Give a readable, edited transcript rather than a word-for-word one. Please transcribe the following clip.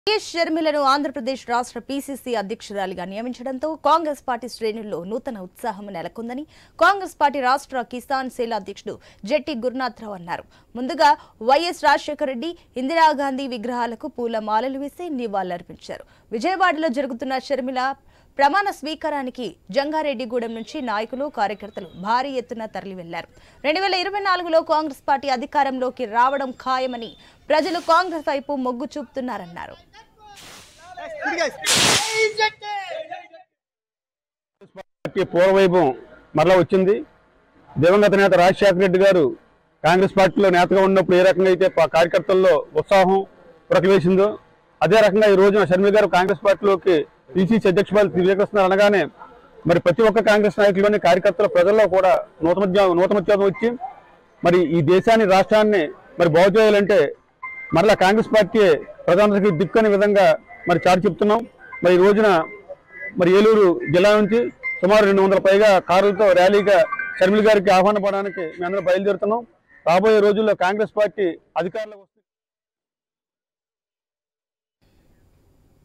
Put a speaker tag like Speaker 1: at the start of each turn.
Speaker 1: షర్మిలను ఆంధ్రప్రదేశ్ రాష్ట్ర పీసీసీ అధ్యక్షురాలిగా నియమించడంతో కాంగ్రెస్ పార్టీ శ్రేణుల్లో నూతన ఉత్సాహం నెలకొందని కాంగ్రెస్ పార్టీ రాష్ట్ర కిసాన్ సేల్ అధ్యక్షుడు జెట్టి గురునాథరావు అన్నారు. ముందుగా వైఎస్ రాజశేఖర రెడ్డి, ఇందిరాగాంధీ విగ్రహాలకు పూలమాలలు వేసి నివాళులర్పించారు. విజయవాడలో జరుగుతున్న షర్మిల ప్రమాణ స్వీకారానికి జంగారెడ్డిగూడెం నుంచి నాయకులు, కార్యకర్తలు భారీ ఎత్తున తరలి వెళ్లారు. 2024లో కాంగ్రెస్ పార్టీ అధికారంలోకి రావడం ఖాయమని ప్రజలు కాంగ్రెస్ వైపు మొగ్గు చూపుతున్నారన్నారు.
Speaker 2: పూర్వవైభవం మరలా వచ్చింది. దివంగత నేత రాజశేఖర రెడ్డి గారు కాంగ్రెస్ పార్టీలో నేతగా ఉన్నప్పుడు ఏ రకంగా అయితే కార్యకర్తల్లో ఉత్సాహం ప్రకటించిందో అదే రకంగా ఈ రోజున షర్మిల గారు కాంగ్రెస్ పార్టీలోకి పిసిసి అధ్యక్షురాలు స్వీకరిస్తున్నారు అనగానే మరి ప్రతి ఒక్క కాంగ్రెస్ నాయకుల్లోని కార్యకర్తల ప్రజల్లో కూడా నూతనోత్సాహం వచ్చి మరి ఈ దేశాన్ని, రాష్ట్రాన్ని మరి బాగు చేయాలంటే మరలా కాంగ్రెస్ పార్టీ ప్రధానమంత్రికి దిక్కని విధంగా మరి చాటి చెప్తున్నాం. మరి ఈ రోజున మరి ఏలూరు జిల్లా నుంచి సుమారు 200 పైగా కారులతో ర్యాలీగా షర్మిల గారికి ఆహ్వానం పడడానికి మేము అందరం బయలుదేరుతున్నాం. రాబోయే రోజుల్లో కాంగ్రెస్ పార్టీ అధికారంలోకి వస్తుంది.